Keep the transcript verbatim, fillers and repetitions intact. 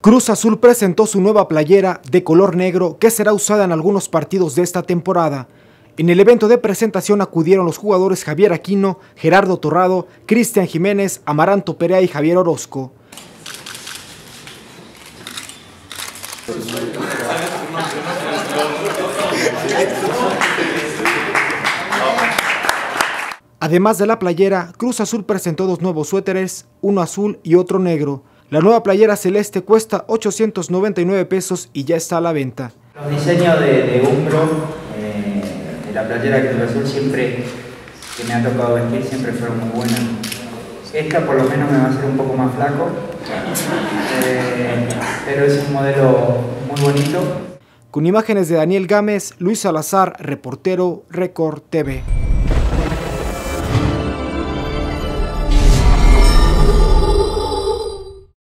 Cruz Azul presentó su nueva playera de color negro que será usada en algunos partidos de esta temporada. En el evento de presentación acudieron los jugadores Javier Aquino, Gerardo Torrado, Cristian Jiménez, Amaranto Perea y Javier Orozco. Además de la playera, Cruz Azul presentó dos nuevos suéteres, uno azul y otro negro. La nueva playera celeste cuesta ochocientos noventa y nueve pesos y ya está a la venta. Los diseños de, de Umbro, eh, de la playera que Cruz Azul siempre, que me ha tocado vestir, siempre fueron muy buenas. Esta por lo menos me va a hacer un poco más flaco, eh, pero es un modelo muy bonito. Con imágenes de Daniel Gámez, Luis Salazar, reportero Record T V.